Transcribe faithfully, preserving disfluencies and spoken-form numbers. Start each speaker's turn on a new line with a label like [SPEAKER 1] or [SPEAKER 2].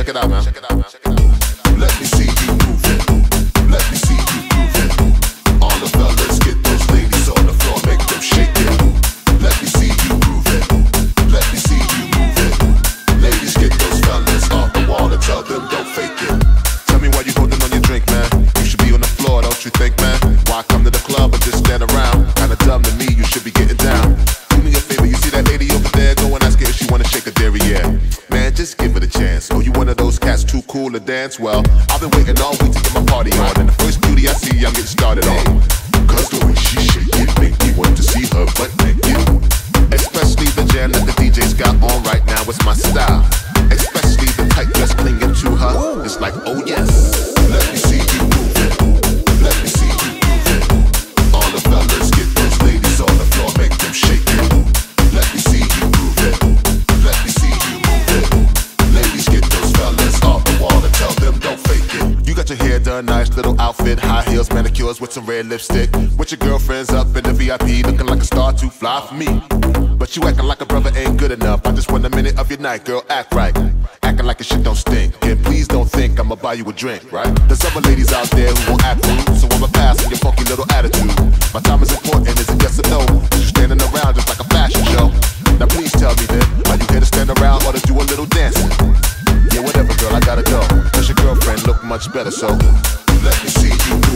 [SPEAKER 1] check it out, man. Check it out, man. Check it out, man.
[SPEAKER 2] Let me see you move it. Let me see you move it. All the fellas get those ladies on the floor, make them shake it. Let me see you move it. Let me see you move it. Ladies, get those fellas off the wall and tell them don't fake it.
[SPEAKER 1] Tell me why you holding on your drink, man. You should be on the floor, don't you think, man? Why come to the club and just stand around? Kinda dumb to me, you should be getting down. Do me a favor, you see that lady over there? Go and ask her if she wanna shake a derriere. Man, just give it a chance. Oh, you one of those cats too cool to dance? Well, I've been waiting all week to get my party on, and the first beauty I see, I'm getting started on.
[SPEAKER 2] Cause the way she shake it make me want to see her butt naked.
[SPEAKER 1] Especially the jam that the D J's got on right now, it's my style. Especially the tight dress clinging to her, it's like, oh yes.
[SPEAKER 2] Let me see you move it. Let me see you move it. All the fellas get those ladies on the floor, make them shake it. Let me see you move it. Let me see you move it. Ladies, get those fellas off the wall and tell them don't fake it.
[SPEAKER 1] You got your hair done, nice little outfit, high heels, manicures with some red lipstick. With your girlfriends up in the V I P, looking like a star too fly for me. But you acting like a brother ain't good enough. I just want a minute of your night, girl, act right. Acting like your shit don't stink. And please don't think I'ma buy you a drink, right? There's other ladies out there who won't act rude, so I'ma pass on your funky little attitude. My time is important, is it yes or no? Cause you standing around just like a fashion show. Now please tell me then, are you here to stand around or to do a little dancing? Yeah, whatever, girl, I gotta go. Cause your girlfriend look much better, so
[SPEAKER 2] let me see you